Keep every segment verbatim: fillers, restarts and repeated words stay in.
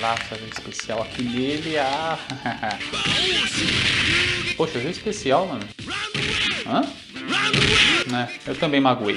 lá fazer um especial aqui nele. Ah. Poxa, eu vi especial, mano. Hã? Né, eu também magoei.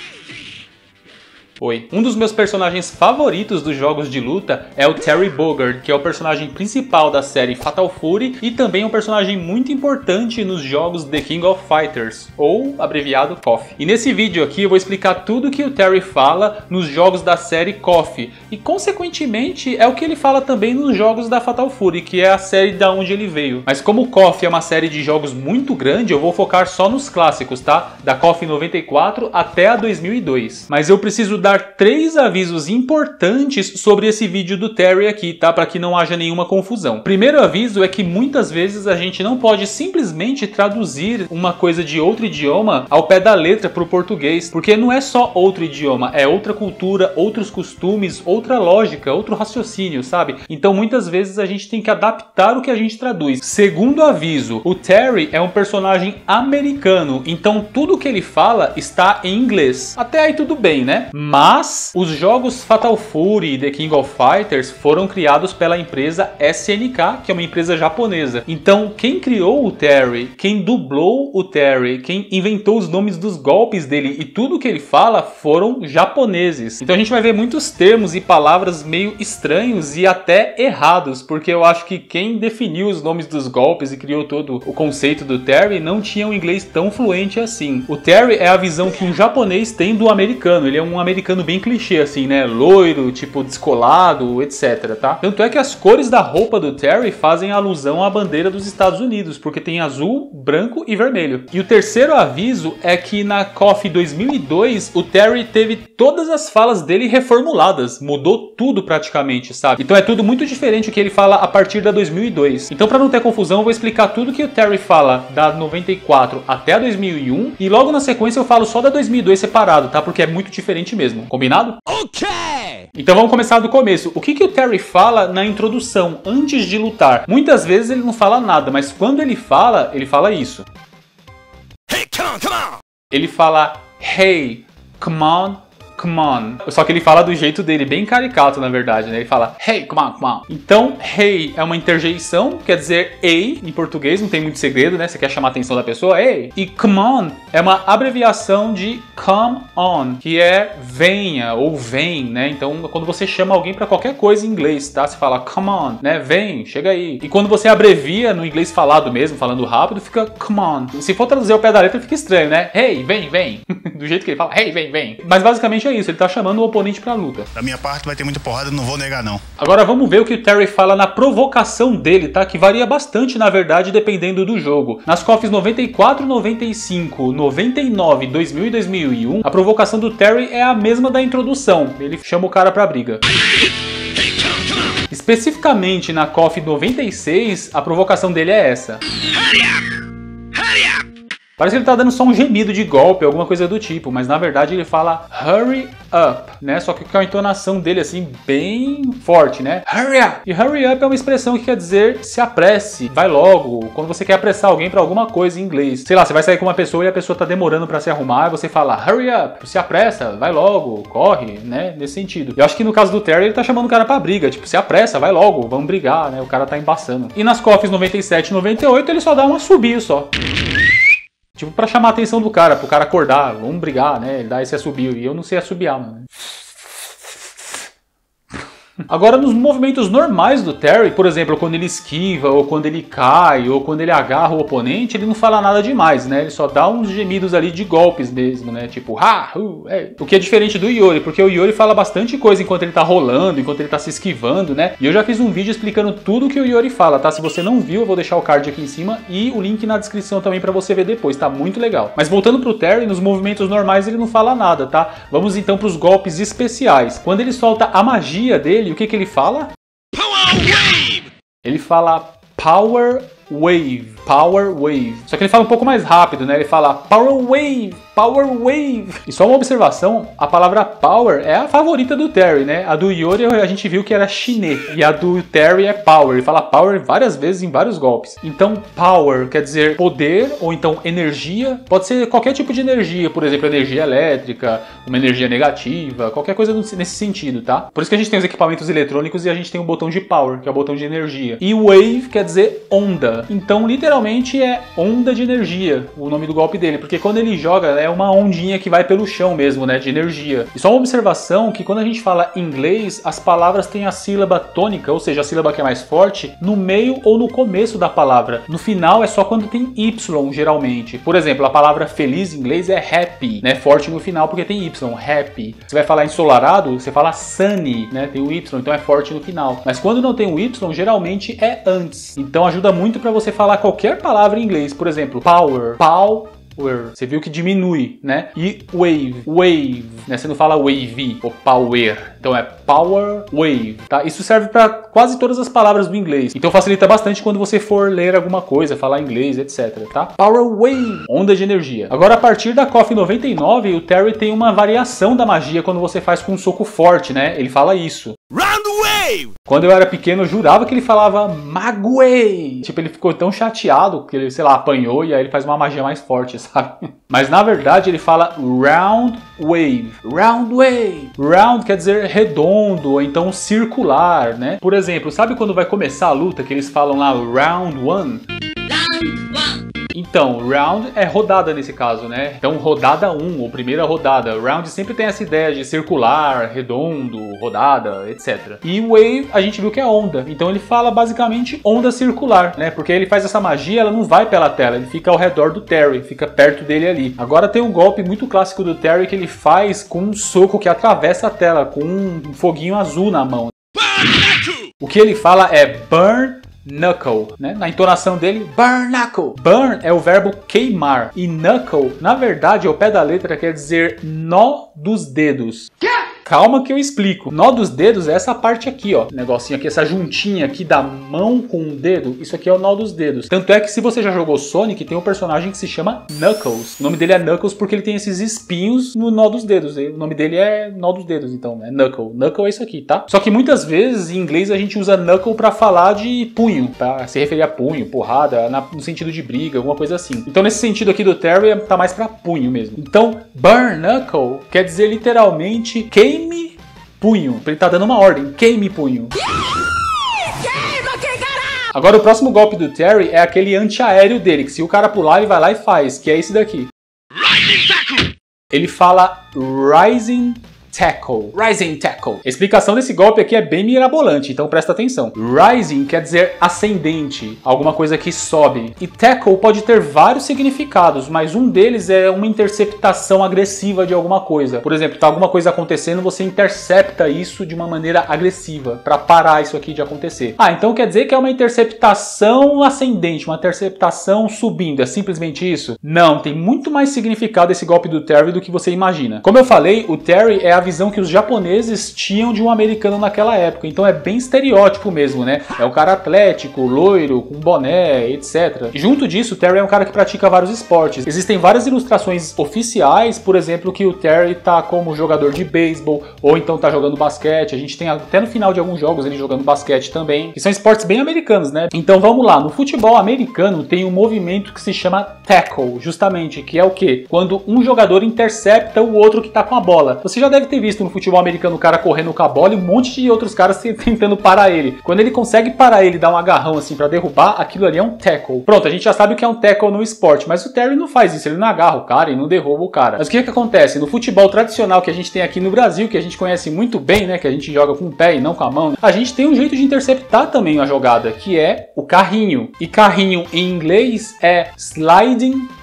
Oi. Um dos meus personagens favoritos dos jogos de luta é o Terry Bogard, que é o personagem principal da série Fatal Fury e também é um personagem muito importante nos jogos The King of Fighters, ou abreviado K O F. E nesse vídeo aqui eu vou explicar tudo que o Terry fala nos jogos da série K O F e consequentemente é o que ele fala também nos jogos da Fatal Fury, que é a série da onde ele veio. Mas como o K O F é uma série de jogos muito grande, eu vou focar só nos clássicos, tá? Da K O F noventa e quatro até a dois mil e dois. Mas eu preciso dar três avisos importantes sobre esse vídeo do Terry aqui, tá? Para que não haja nenhuma confusão. Primeiro aviso é que muitas vezes a gente não pode simplesmente traduzir uma coisa de outro idioma ao pé da letra para o português, porque não é só outro idioma, é outra cultura, outros costumes, outra lógica, outro raciocínio, sabe? Então muitas vezes a gente tem que adaptar o que a gente traduz. Segundo aviso, o Terry é um personagem americano, então tudo que ele fala está em inglês. Até aí tudo bem, né? Mas Mas os jogos Fatal Fury e The King of Fighters foram criados pela empresa S N K, que é uma empresa japonesa. Então quem criou o Terry, quem dublou o Terry, quem inventou os nomes dos golpes dele e tudo que ele fala foram japoneses. Então a gente vai ver muitos termos e palavras meio estranhos e até errados, porque eu acho que quem definiu os nomes dos golpes e criou todo o conceito do Terry não tinha um inglês tão fluente assim. O Terry é a visão que um japonês tem do americano. Ele é um americano bem clichê assim, né? Loiro, tipo descolado, etc, tá? Tanto é que as cores da roupa do Terry fazem alusão à bandeira dos Estados Unidos, porque tem azul, branco e vermelho. E o terceiro aviso é que na K O F dois mil e dois o Terry teve todas as falas dele reformuladas, mudou tudo praticamente, sabe? Então é tudo muito diferente o que ele fala a partir da dois mil e dois. Então para não ter confusão eu vou explicar tudo que o Terry fala da noventa e quatro até a dois mil e um e logo na sequência eu falo só da dois mil e dois separado, tá? Porque é muito diferente mesmo. Combinado? Ok! Então vamos começar do começo. O que, que o Terry fala na introdução, antes de lutar? Muitas vezes ele não fala nada, mas quando ele fala, ele fala isso. Hey, come on, come on! Ele fala, hey, come on, come on. Só que ele fala do jeito dele, bem caricato na verdade, né? Ele fala, hey, come on, come on. Então, hey é uma interjeição, quer dizer ei em português, não tem muito segredo, né? Você quer chamar a atenção da pessoa, ei. E come on é uma abreviação de come on, que é venha ou vem, né? Então, quando você chama alguém pra qualquer coisa em inglês, tá? Você fala come on, né? Vem, chega aí. E quando você abrevia no inglês falado mesmo, falando rápido, fica come on. Se for traduzir ao pé da letra, fica estranho, né? Hey, vem, vem. Do jeito que ele fala, hey, vem, vem. Mas basicamente é isso, ele tá chamando o oponente pra luta. Da minha parte vai ter muita porrada, não vou negar não. Agora vamos ver o que o Terry fala na provocação dele, tá? Que varia bastante na verdade dependendo do jogo. Nas K O Fs noventa e quatro, noventa e cinco, noventa e nove, dois mil e dois mil e um, a provocação do Terry é a mesma da introdução. Ele chama o cara pra briga. Especificamente na K O F noventa e seis, a provocação dele é essa. Parece que ele tá dando só um gemido de golpe, alguma coisa do tipo, mas na verdade ele fala hurry up, né? Só que com a entonação dele assim, bem forte, né? Hurry up! E hurry up é uma expressão que quer dizer se apresse, vai logo, quando você quer apressar alguém pra alguma coisa em inglês. Sei lá, você vai sair com uma pessoa e a pessoa tá demorando pra se arrumar, e você fala hurry up, se apressa, vai logo, corre, né? Nesse sentido. Eu acho que no caso do Terry ele tá chamando o cara pra briga, tipo, se apressa, vai logo, vamos brigar, né? O cara tá embaçando. E nas K O Fs noventa e sete e noventa e oito ele só dá um assobio só. Tipo, pra chamar a atenção do cara, pro cara acordar, vamos brigar, né? Ele dá esse assobio. E eu não sei assobiar, mano. Agora, nos movimentos normais do Terry, por exemplo, quando ele esquiva, ou quando ele cai, ou quando ele agarra o oponente, ele não fala nada demais, né? Ele só dá uns gemidos ali de golpes mesmo, né? Tipo, ha, hu, é. O que é diferente do Yori, porque o Yori fala bastante coisa enquanto ele tá rolando, enquanto ele tá se esquivando, né? E eu já fiz um vídeo explicando tudo que o Yori fala, tá? Se você não viu, eu vou deixar o card aqui em cima e o link na descrição também pra você ver depois, tá? Muito legal. Mas voltando pro Terry, nos movimentos normais ele não fala nada, tá? Vamos então pros golpes especiais. Quando ele solta a magia dele, o que que ele fala? Power Wave! Ele fala Power wave, power wave. Só que ele fala um pouco mais rápido, né? Ele fala power wave, power wave. E só uma observação, a palavra power é a favorita do Terry, né? A do Yori a gente viu que era chinê. E a do Terry é power. Ele fala power várias vezes em vários golpes. Então power quer dizer poder ou então energia. Pode ser qualquer tipo de energia, por exemplo, energia elétrica, uma energia negativa, qualquer coisa nesse sentido, tá? Por isso que a gente tem os equipamentos eletrônicos e a gente tem o botão de power, que é o botão de energia. E wave quer dizer onda. Então literalmente é onda de energia o nome do golpe dele, porque quando ele joga é uma ondinha que vai pelo chão mesmo, né, de energia. E só uma observação que quando a gente fala inglês, as palavras têm a sílaba tônica, ou seja, a sílaba que é mais forte, no meio ou no começo da palavra. No final é só quando tem Y, geralmente. Por exemplo, a palavra feliz em inglês é happy, né, forte no final porque tem Y, happy. Você vai falar ensolarado, você fala sunny, né, tem o Y, então é forte no final. Mas quando não tem o Y, geralmente é antes. Então ajuda muito para você falar qualquer palavra em inglês. Por exemplo, power, pow, você viu que diminui, né? E wave, wave, né? Você não fala wavy ou power, então é power wave, tá? Isso serve para quase todas as palavras do inglês. Então facilita bastante quando você for ler alguma coisa, falar inglês, etcétera, tá? Power wave, onda de energia. Agora a partir da KOF noventa e nove, o Terry tem uma variação da magia quando você faz com um soco forte, né? Ele fala isso. Round wave! Quando eu era pequeno, eu jurava que ele falava Magway. Tipo, ele ficou tão chateado que ele, sei lá, apanhou e aí ele faz uma magia mais forte, sabe? Mas na verdade ele fala Round Wave. Round Wave. Round quer dizer redondo ou então circular, né? Por exemplo, sabe quando vai começar a luta que eles falam lá Round One? Round One. Então, round é rodada nesse caso, né? Então, rodada um, ou primeira rodada. Round sempre tem essa ideia de circular, redondo, rodada, etcétera. E wave, a gente viu que é onda. Então, ele fala basicamente onda circular, né? Porque ele faz essa magia, ela não vai pela tela, ele fica ao redor do Terry, fica perto dele ali. Agora tem um golpe muito clássico do Terry que ele faz com um soco que atravessa a tela, com um foguinho azul na mão. O que ele fala é burn knuckle, né? Na entonação dele, burn knuckle. Burn é o verbo queimar e knuckle, na verdade, ao pé da letra quer dizer nó dos dedos. Calma que eu explico. Nó dos dedos é essa parte aqui, ó. Negocinho aqui, essa juntinha aqui da mão com o dedo. Isso aqui é o nó dos dedos. Tanto é que se você já jogou Sonic, tem um personagem que se chama Knuckles. O nome dele é Knuckles porque ele tem esses espinhos no nó dos dedos. O nome dele é nó dos dedos, então, é Knuckle. Knuckle é isso aqui, tá? Só que muitas vezes, em inglês, a gente usa Knuckle pra falar de punho, pra se referir a punho, porrada, na, no sentido de briga, alguma coisa assim. Então, nesse sentido aqui do Terry, tá mais pra punho mesmo. Então, burn knuckle quer dizer literalmente queime punho. Ele tá dando uma ordem, queime punho. Agora o próximo golpe do Terry é aquele antiaéreo dele, que se o cara pular ele vai lá e faz, que é esse daqui. Ele fala Rising Tackle. Rising Tackle. A explicação desse golpe aqui é bem mirabolante, então presta atenção. Rising quer dizer ascendente, alguma coisa que sobe. E Tackle pode ter vários significados, mas um deles é uma interceptação agressiva de alguma coisa. Por exemplo, tá alguma coisa acontecendo, você intercepta isso de uma maneira agressiva, para parar isso aqui de acontecer. Ah, então quer dizer que é uma interceptação ascendente, uma interceptação subindo. É simplesmente isso? Não, tem muito mais significado esse golpe do Terry do que você imagina. Como eu falei, o Terry é a visão que os japoneses tinham de um americano naquela época, então é bem estereótipo mesmo, né? É um cara atlético, loiro, com boné, etcétera. E junto disso, o Terry é um cara que pratica vários esportes. Existem várias ilustrações oficiais, por exemplo, que o Terry tá como jogador de beisebol, ou então tá jogando basquete. A gente tem até no final de alguns jogos ele jogando basquete também, que são esportes bem americanos, né? Então vamos lá, no futebol americano tem um movimento que se chama tackle, justamente, que é o quê? Quando um jogador intercepta o outro que tá com a bola. Você já deve ter visto no futebol americano o cara correndo com a bola e um monte de outros caras tentando parar ele. Quando ele consegue parar ele e dar um agarrão assim pra derrubar, aquilo ali é um tackle. Pronto, a gente já sabe o que é um tackle no esporte, mas o Terry não faz isso, ele não agarra o cara e não derruba o cara. Mas o que é que acontece? No futebol tradicional que a gente tem aqui no Brasil, que a gente conhece muito bem, né, que a gente joga com o pé e não com a mão, a gente tem um jeito de interceptar também a jogada, que é o carrinho. E carrinho em inglês é sliding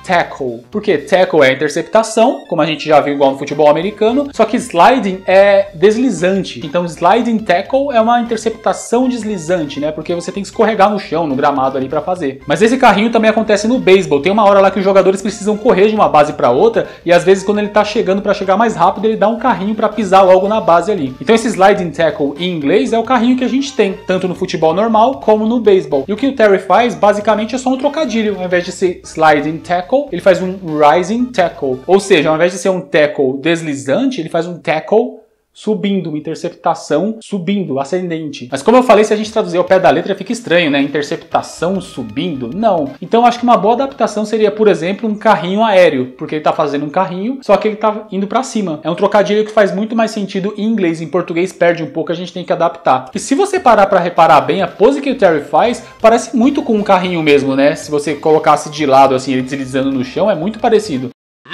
tackle. Por quê? Tackle é interceptação, como a gente já viu igual no futebol americano, só que sliding é deslizante. Então sliding tackle é uma interceptação deslizante, né? Porque você tem que escorregar no chão, no gramado ali pra fazer. Mas esse carrinho também acontece no beisebol. Tem uma hora lá que os jogadores precisam correr de uma base pra outra e às vezes quando ele tá chegando pra chegar mais rápido, ele dá um carrinho pra pisar logo na base ali. Então esse sliding tackle em inglês é o carrinho que a gente tem, tanto no futebol normal como no beisebol. E o que o Terry faz, basicamente, é só um trocadilho. Ao invés de ser sliding tackle, ele faz um rising tackle. Ou seja, ao invés de ser um tackle deslizante, ele faz um tackle subindo, uma interceptação subindo, ascendente. Mas como eu falei, se a gente traduzir ao pé da letra fica estranho, né? Interceptação subindo? Não. Então acho que uma boa adaptação seria, por exemplo, um carrinho aéreo, porque ele tá fazendo um carrinho, só que ele tá indo pra cima. É um trocadilho que faz muito mais sentido em inglês. Em português perde um pouco, a gente tem que adaptar. E se você parar pra reparar bem, a pose que o Terry faz parece muito com um carrinho mesmo, né? Se você colocasse de lado, assim, ele deslizando no chão, é muito parecido.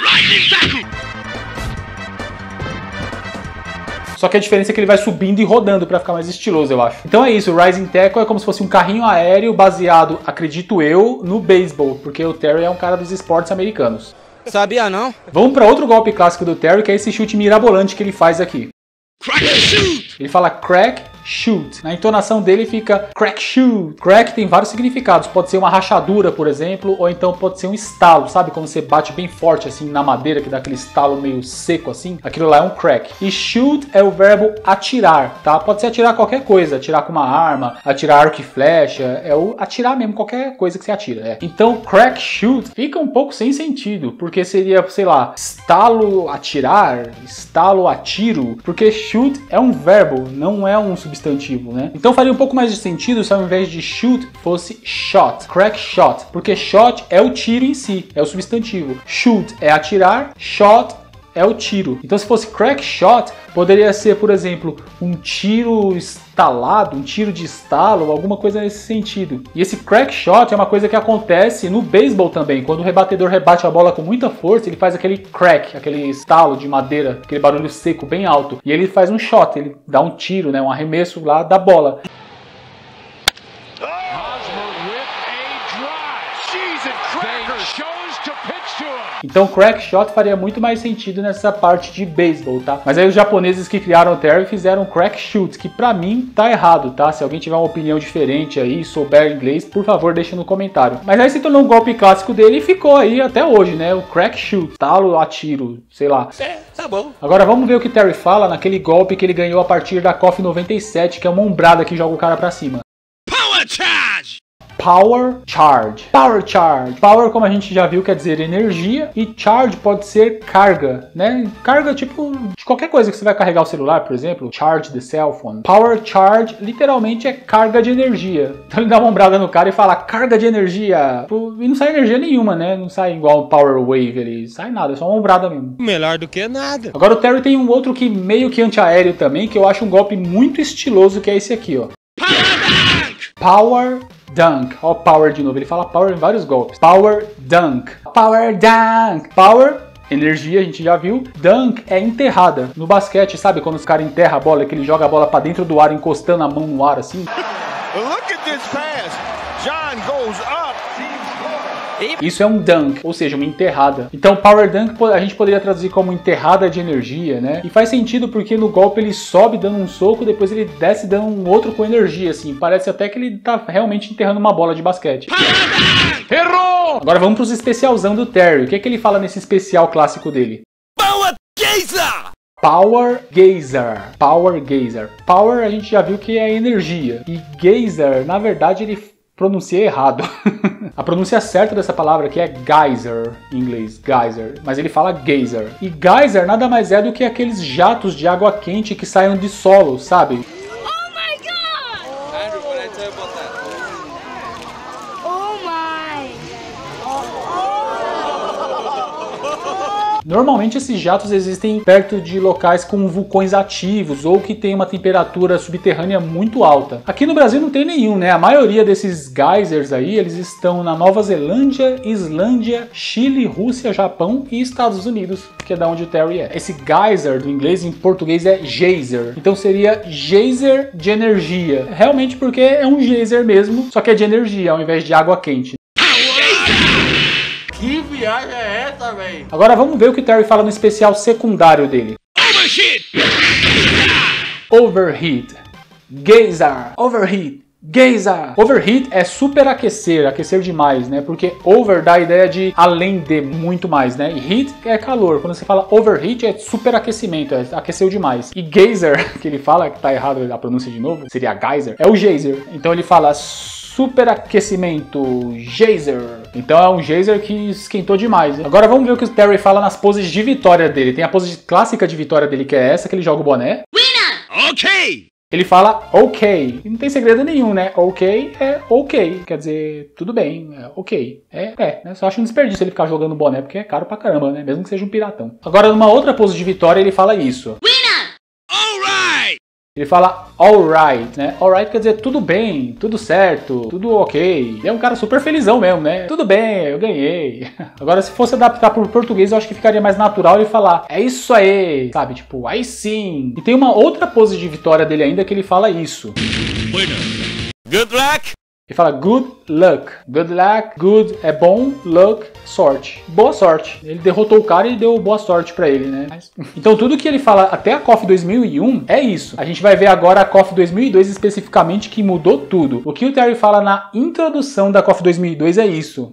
Só que a diferença é que ele vai subindo e rodando pra ficar mais estiloso, eu acho. Então é isso, o Rising Tackle é como se fosse um carrinho aéreo baseado, acredito eu, no beisebol, porque o Terry é um cara dos esportes americanos. Sabia não? Vamos pra outro golpe clássico do Terry, que é esse chute mirabolante que ele faz aqui. Crack shoot! Ele fala crack shoot. Na entonação dele fica crack shoot. Crack tem vários significados. Pode ser uma rachadura, por exemplo, ou então pode ser um estalo. Sabe quando você bate bem forte assim na madeira, que dá aquele estalo meio seco assim? Aquilo lá é um crack. E shoot é o verbo atirar, tá? Pode ser atirar qualquer coisa. Atirar com uma arma, atirar arco e flecha. É o atirar mesmo, qualquer coisa que você atira. É. Então crack shoot fica um pouco sem sentido, porque seria, sei lá, estalo atirar, estalo atiro, porque shoot é um verbo, não é um substantivo. Substantivo, né? Então faria um pouco mais de sentido se ao invés de shoot fosse shot, crack shot, porque shot é o tiro em si, é o substantivo. Shoot é atirar, shot é o tiro. Então se fosse crack shot, poderia ser, por exemplo, um tiro estalado, um tiro de estalo, alguma coisa nesse sentido. E esse crack shot é uma coisa que acontece no beisebol também. Quando o rebatedor rebate a bola com muita força, ele faz aquele crack, aquele estalo de madeira, aquele barulho seco bem alto. E ele faz um shot, ele dá um tiro, né, um arremesso lá da bola. Então crack shot faria muito mais sentido nessa parte de beisebol, tá? Mas aí os japoneses que criaram o Terry fizeram crack shoot, que pra mim tá errado, tá? Se alguém tiver uma opinião diferente aí, souber inglês, por favor, deixa no comentário. Mas aí se tornou um golpe clássico dele e ficou aí até hoje, né? O crack shoot, talo, atiro, sei lá. É, tá bom. Agora vamos ver o que o Terry fala naquele golpe que ele ganhou a partir da KOF noventa e sete, que é uma ombrada que joga o cara pra cima. Power charge! Power Charge. Power Charge. Power, como a gente já viu, quer dizer energia, e charge pode ser carga, né? Carga tipo de qualquer coisa que você vai carregar o celular, por exemplo. Charge the cell phone. Power Charge literalmente é carga de energia. Então ele dá uma ombrada no cara e fala carga de energia. E não sai energia nenhuma, né? Não sai igual o Power Wave ali. Sai nada, é só uma ombrada mesmo. Melhor do que nada. Agora o Terry tem um outro que meio que antiaéreo também, que eu acho um golpe muito estiloso, que é esse aqui, ó. Power Dunk. Ó, Power de novo. Ele fala Power em vários golpes. Power Dunk. Power Dunk. Power, energia, a gente já viu. Dunk é enterrada. No basquete, sabe quando os caras enterram a bola, que ele joga a bola pra dentro do ar, encostando a mão no ar assim? Look at this pass. John goes up. Isso é um dunk, ou seja, uma enterrada. Então Power Dunk a gente poderia traduzir como enterrada de energia, né? E faz sentido porque no golpe ele sobe dando um soco, depois ele desce dando um outro com energia, assim. Parece até que ele tá realmente enterrando uma bola de basquete. Errou! Agora vamos pros especialzão do Terry. O que é que ele fala nesse especial clássico dele? Power Gazer! Power Gazer. Power Gazer. Power a gente já viu que é energia. E Gazer, na verdade, ele pronunciei errado. A pronúncia certa dessa palavra aqui é geyser, em inglês, geyser, mas ele fala geyser. E geyser nada mais é do que aqueles jatos de água quente que saem de solo, sabe? Oh my god! Andrew, what did I tell you about that? Oh my! Normalmente esses jatos existem perto de locais com vulcões ativos ou que tem uma temperatura subterrânea muito alta. Aqui no Brasil não tem nenhum, né? A maioria desses geysers aí, eles estão na Nova Zelândia, Islândia, Chile, Rússia, Japão e Estados Unidos, que é da onde o Terry é. Esse geyser do inglês em português é geyser. Então seria geyser de energia. Realmente porque é um geyser mesmo, só que é de energia ao invés de água quente. Give viagem é essa, velho? Agora vamos ver o que o Terry fala no especial secundário dele. Overheat. Geyser. Overheat. Geyser. Overheat é superaquecer, aquecer demais, né? Porque over dá a ideia de além de, muito mais, né? E heat é calor. Quando você fala overheat é superaquecimento, é aqueceu demais. E geyser, que ele fala, que tá errado a pronúncia de novo, seria geyser, é o geyser. Então ele fala superaquecimento, geyser. Então é um geyser que esquentou demais, né? Agora vamos ver o que o Terry fala nas poses de vitória dele. Tem a pose clássica de vitória dele, que é essa, que ele joga o boné. Winner! Ok! Ele fala ok. E não tem segredo nenhum, né? Ok é ok. Quer dizer, tudo bem, é ok. É, é, né? Só acho um desperdício ele ficar jogando boné, porque é caro pra caramba, né? Mesmo que seja um piratão. Agora, numa outra pose de vitória, ele fala isso. Winner! Alright! Ele fala alright, né? Alright quer dizer tudo bem, tudo certo, tudo ok. Ele é um cara super felizão mesmo, né? Tudo bem, eu ganhei. Agora, se fosse adaptar para o português, eu acho que ficaria mais natural ele falar é isso aí, sabe? Tipo, aí sim. E tem uma outra pose de vitória dele ainda que ele fala isso. Winner! Good luck! Ele fala good luck. Good luck, good é bom, luck, sorte. Boa sorte. Ele derrotou o cara e deu boa sorte pra ele, né? Mas... Então tudo que ele fala até a C O F dois mil e um é isso. A gente vai ver agora a C O F dois mil e dois especificamente, que mudou tudo. O que o Terry fala na introdução da C O F dois mil e dois é isso.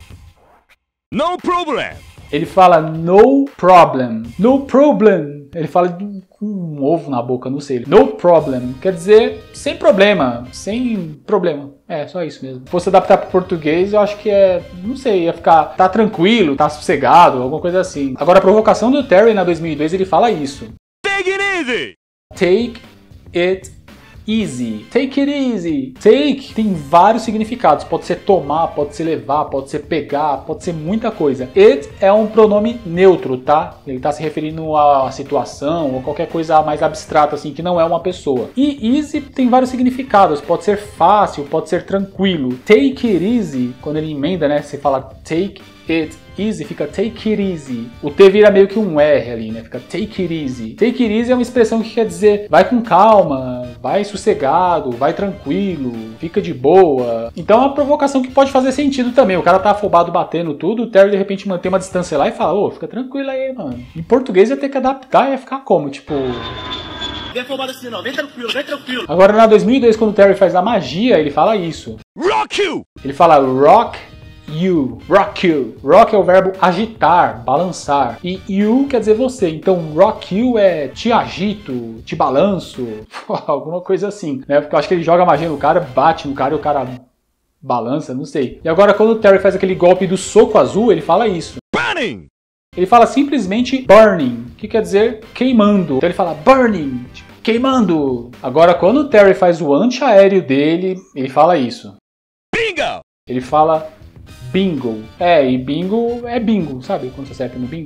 No problem! Ele fala no problem. No problem. Ele fala com um ovo na boca, não sei. No problem. Quer dizer, sem problema. Sem problema. É, só isso mesmo. Se fosse adaptar para português, eu acho que é... Não sei, ia ficar... Tá tranquilo, tá sossegado, alguma coisa assim. Agora, a provocação do Terry na dois mil e dois, ele fala isso. Take it easy! Take it easy. Take it easy. Take tem vários significados. Pode ser tomar, pode ser levar, pode ser pegar, pode ser muita coisa. It é um pronome neutro, tá? Ele tá se referindo a situação ou qualquer coisa mais abstrata, assim, que não é uma pessoa. E easy tem vários significados. Pode ser fácil, pode ser tranquilo. Take it easy, quando ele emenda, né? Você fala take it easy, fica take it easy. O T vira meio que um R ali, né? Fica take it easy. Take it easy é uma expressão que quer dizer vai com calma, vai sossegado, vai tranquilo, fica de boa. Então é uma provocação que pode fazer sentido também. O cara tá afobado batendo tudo, o Terry de repente mantém uma distância lá e fala, ô, fica tranquilo aí, mano. Em português ia ter que adaptar e ia ficar como? Tipo... Vem afobado assim não, vem tranquilo, vem tranquilo. Agora na dois mil e dois, quando o Terry faz a magia, ele fala isso. Rock you! Ele fala rock you, rock you. Rock é o verbo agitar, balançar. E you quer dizer você. Então rock you é te agito, te balanço, alguma coisa assim, né? Porque eu acho que ele joga a magia no cara, bate no cara e o cara balança, não sei. E agora quando o Terry faz aquele golpe do soco azul, ele fala isso. Burning! Ele fala simplesmente burning, que quer dizer queimando. Então ele fala burning, tipo, queimando. Agora quando o Terry faz o antiaéreo dele, ele fala isso. Bingo! Ele fala bingo. É, e bingo é bingo, sabe? Quando você acerta no bingo.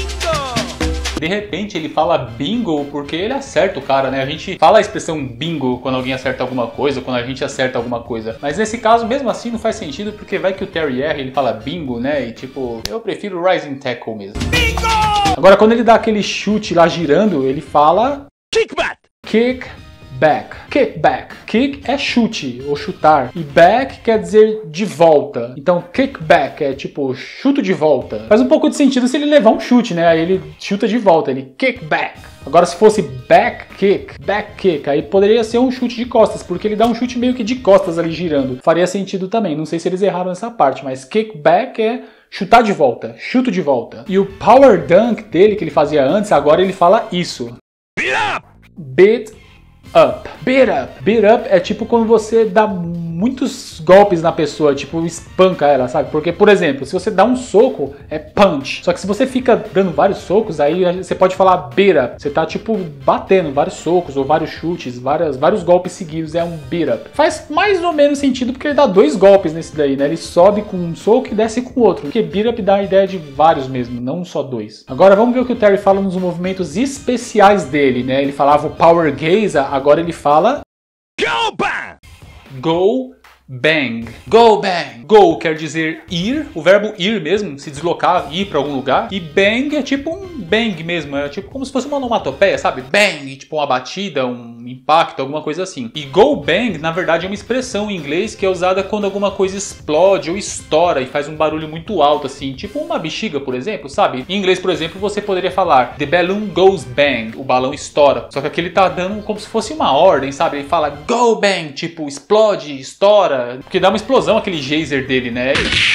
Bingo! De repente ele fala bingo porque ele acerta o cara, né? A gente fala a expressão bingo quando alguém acerta alguma coisa, quando a gente acerta alguma coisa. Mas nesse caso, mesmo assim, não faz sentido porque vai que o Terry erra e ele fala bingo, né? E tipo, eu prefiro Rising Tackle mesmo. Bingo! Agora, quando ele dá aquele chute lá girando, ele fala... Kickback! Kick back. Kick back. Kick é chute ou chutar. E back quer dizer de volta. Então kick back é tipo chuto de volta. Faz um pouco de sentido se ele levar um chute, né? Aí ele chuta de volta. Ele kick back. Agora se fosse back kick, back kick, aí poderia ser um chute de costas, porque ele dá um chute meio que de costas ali girando. Faria sentido também. Não sei se eles erraram nessa parte, mas kick back é chutar de volta, chuto de volta. E o power dunk dele que ele fazia antes, agora ele fala isso. Beat up! Beat up. Beat up. Beat up é tipo quando você dá muitos golpes na pessoa, tipo espanca ela, sabe? Porque, por exemplo, se você dá um soco, é punch. Só que se você fica dando vários socos, aí você pode falar beat up. Você tá, tipo, batendo vários socos ou vários chutes, várias, vários golpes seguidos, é um beat up. Faz mais ou menos sentido porque ele dá dois golpes nesse daí, né? Ele sobe com um soco e desce com o outro. Porque beat up dá a ideia de vários mesmo, não só dois. Agora vamos ver o que o Terry fala nos movimentos especiais dele, né? Ele falava o power gaze, agora ele fala... Go bang! Go bang. Go bang. Go quer dizer ir, o verbo ir mesmo, se deslocar, ir pra algum lugar. E bang é tipo um bang mesmo, é tipo como se fosse uma onomatopeia, sabe? Bang, tipo uma batida, um impacto, alguma coisa assim. E go bang, na verdade, é uma expressão em inglês que é usada quando alguma coisa explode ou estoura e faz um barulho muito alto, assim, tipo uma bexiga, por exemplo, sabe? Em inglês, por exemplo, você poderia falar the balloon goes bang, o balão estoura. Só que aqui ele tá dando como se fosse uma ordem, sabe? Ele fala go bang, tipo explode, estoura, porque dá uma explosão aquele geyser dele, né?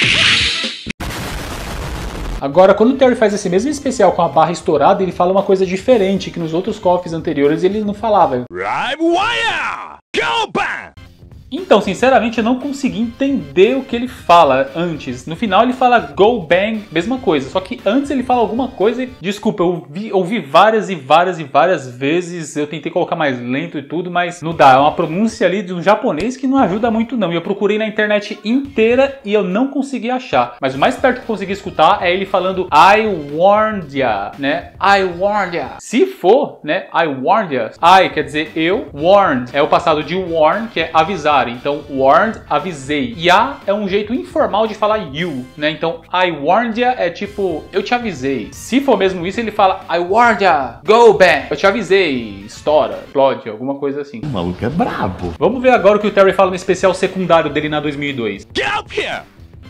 Agora, quando o Terry faz esse mesmo especial com a barra estourada, ele fala uma coisa diferente, que nos outros cofres anteriores ele não falava. Live wire! Go bang! Então, sinceramente, eu não consegui entender o que ele fala antes. No final ele fala go bang, mesma coisa. Só que antes ele fala alguma coisa e... Desculpa, eu ouvi, ouvi várias e várias e várias vezes. Eu tentei colocar mais lento e tudo, mas não dá. É uma pronúncia ali de um japonês que não ajuda muito não. E eu procurei na internet inteira e eu não consegui achar. Mas o mais perto que eu consegui escutar é ele falando I warned ya, né? I warned ya. Se for, né? I warned ya. I quer dizer eu. Warned é o passado de warn, que é avisar. Então, warned, avisei. Ya é um jeito informal de falar you, né? Então, I warned ya é tipo, eu te avisei. Se for mesmo isso, ele fala I warned ya, go back. Eu te avisei, estoura, explode, alguma coisa assim. O maluco é brabo. Vamos ver agora o que o Terry fala no especial secundário dele na dois mil e dois. Get up here!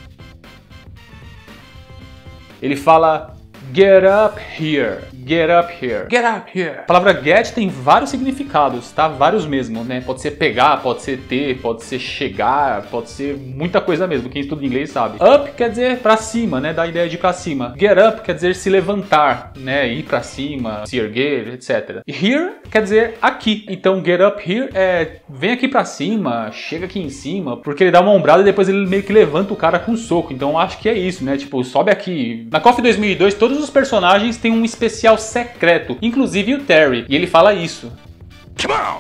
Ele fala get up here, get up here, get up here. A palavra get tem vários significados, tá? Vários mesmo, né? Pode ser pegar, pode ser ter, pode ser chegar, pode ser muita coisa mesmo. Quem estuda inglês sabe. Up quer dizer pra cima, né? Dá a ideia de ir pra cima. Get up quer dizer se levantar, né? Ir pra cima, se erguer, etcétera. E here quer dizer aqui. Então get up here é vem aqui pra cima, chega aqui em cima, porque ele dá uma ombrada e depois ele meio que levanta o cara com um soco. Então acho que é isso, né? Tipo, sobe aqui. Na KOF dois mil e dois, todos os personagens têm um especial secreto, inclusive o Terry, e ele fala isso. Come on!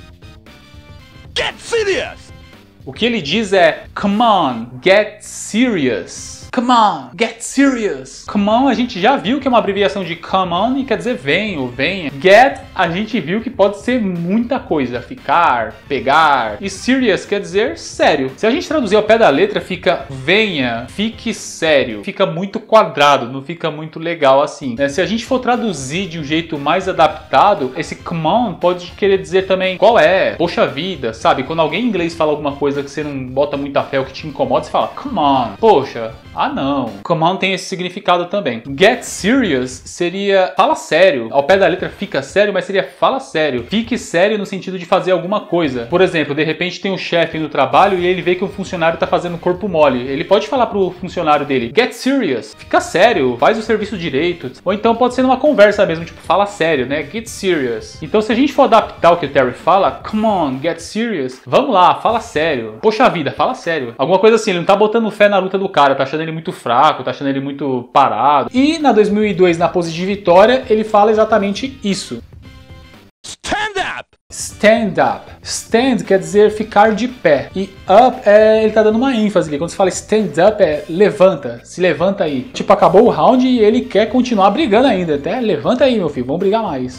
Get serious! O que ele diz é come on, get serious. Come on, get serious. Come on a gente já viu que é uma abreviação de come on e quer dizer vem ou venha. Get a gente viu que pode ser muita coisa, ficar, pegar. E serious quer dizer sério. Se a gente traduzir ao pé da letra fica venha, fique sério. Fica muito quadrado, não fica muito legal assim. Se a gente for traduzir de um jeito mais adaptado, esse come on pode querer dizer também qual é, poxa vida, sabe? Quando alguém em inglês fala alguma coisa que você não bota muita fé ou que te incomoda, você fala come on, poxa. Ah não, come on tem esse significado também. Get serious seria fala sério. Ao pé da letra fica sério, mas seria fala sério. Fique sério no sentido de fazer alguma coisa. Por exemplo, de repente tem um chefe no trabalho e ele vê que um funcionário tá fazendo corpo mole. Ele pode falar pro funcionário dele, get serious, fica sério, faz o serviço direito. Ou então pode ser numa conversa mesmo, tipo, fala sério, né? Get serious. Então se a gente for adaptar o que o Terry fala, come on, get serious, vamos lá, fala sério. Poxa vida, fala sério. Alguma coisa assim, ele não tá botando fé na luta do cara, tá achando ele muito fraco, tá achando ele muito parado. E na dois mil e dois, na pose de vitória, ele fala exatamente isso. Stand up! Stand up. Stand quer dizer ficar de pé. E up, é, ele tá dando uma ênfase ali. Quando se fala stand up, é levanta, se levanta aí. Tipo, acabou o round e ele quer continuar brigando ainda. Até levanta aí, meu filho, vamos brigar mais.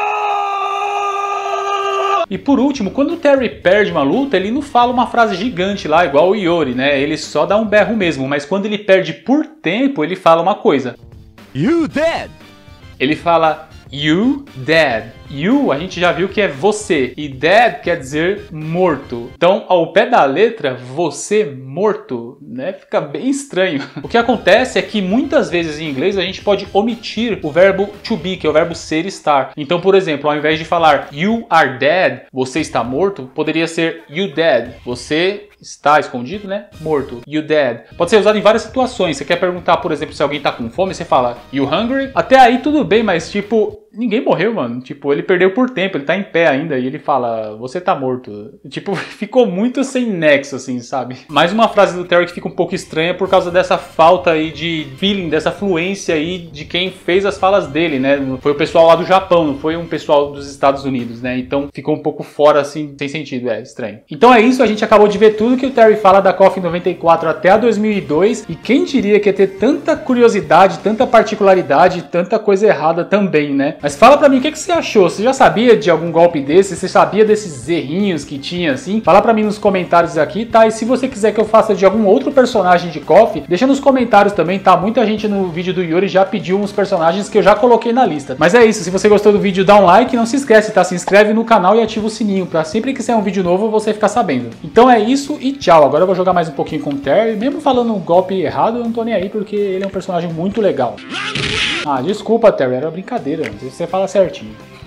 E por último, quando o Terry perde uma luta, ele não fala uma frase gigante lá, igual o Iori, né? Ele só dá um berro mesmo, mas quando ele perde por tempo, ele fala uma coisa. You dead! Ele fala you dead. You a gente já viu que é você e dead quer dizer morto. Então, ao pé da letra, você morto, né? Fica bem estranho. O que acontece é que muitas vezes em inglês a gente pode omitir o verbo to be, que é o verbo ser e estar. Então, por exemplo, ao invés de falar you are dead, você está morto, poderia ser you dead, você está escondido, né? Morto. You dead. Pode ser usado em várias situações. Você quer perguntar, por exemplo, se alguém tá com fome, você fala you hungry? Até aí tudo bem, mas tipo, ninguém morreu, mano. Tipo, ele perdeu por tempo, ele tá em pé ainda e ele fala, você tá morto. Tipo, ficou muito sem nexo, assim, sabe? Mais uma frase do Terry que fica um pouco estranha por causa dessa falta aí de feeling, dessa fluência aí de quem fez as falas dele, né? Foi o pessoal lá do Japão, não foi um pessoal dos Estados Unidos, né? Então ficou um pouco fora, assim, sem sentido, é estranho. Então é isso, a gente acabou de ver tudo que o Terry fala da KOF noventa e quatro até a dois mil e dois, e quem diria que ia ter tanta curiosidade, tanta particularidade, tanta coisa errada também, né? Mas fala pra mim o que, que você achou. Você já sabia de algum golpe desse? Você sabia desses errinhos que tinha assim? Fala pra mim nos comentários aqui, tá? E se você quiser que eu faça de algum outro personagem de K O F, deixa nos comentários também, tá? Muita gente no vídeo do Yuri já pediu uns personagens que eu já coloquei na lista. Mas é isso, se você gostou do vídeo, dá um like, não se esquece, tá? Se inscreve no canal e ativa o sininho, pra sempre que sair um vídeo novo você ficar sabendo. Então é isso e tchau. Agora eu vou jogar mais um pouquinho com o Terry. Mesmo falando um golpe errado, eu não tô nem aí, porque ele é um personagem muito legal. Ah, desculpa, Terry, era brincadeira, não sei se você fala certinho.